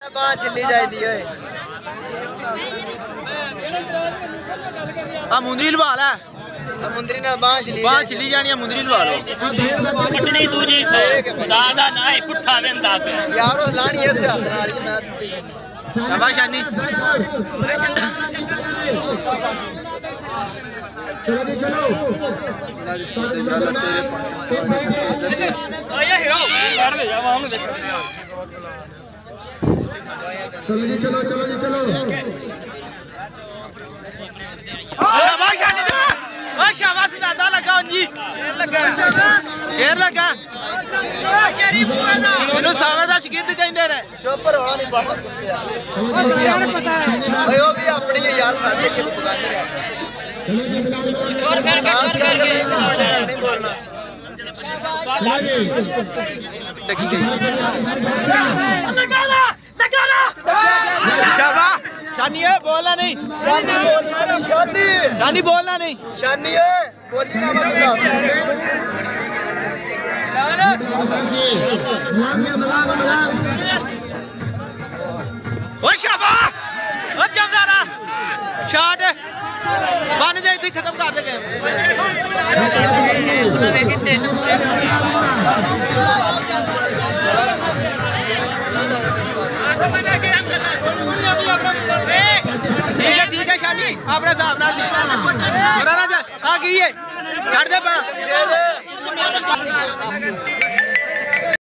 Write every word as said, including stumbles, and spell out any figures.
बांह छिल्ली जाती है आ मुंदरी लवा लै मुंदरी नाल बांह छिल्ली बांह छिल्ली जानी है मुंदरी लवा लो पटनी दूजी से दादा ना ही पुट्ठा वेंदा पे यार ओ लानी इस हाथ नाल ही मैं सिद्धी शाबाश शानी चलो जी चलो आया हीरो छोड़ दे जावा हम देख चलो जी चलो चलो जी चलो शाबाश शानी ओ शाबाश दादा लगा जी शेर लगा शेर लगा शरीफ हुआ ना इनु सावे दा शकीद कहंदे ने चुप रोला नहीं पड़ा कुत्ते ओ यार पता है ओए ओ भी अपनी है यार साडे के दुकानी है और फिर कर कर नहीं बोलना चलो जी देखी गई लगा ला लगा ला शाबाश शानी है बोलना नहीं शानी बोलना नहीं शानी शानी बोलना नहीं शानी है बोली ना मत ओ शाबाश ओ जमदारा शॉट बन दे इथे खत्म कर दे गेम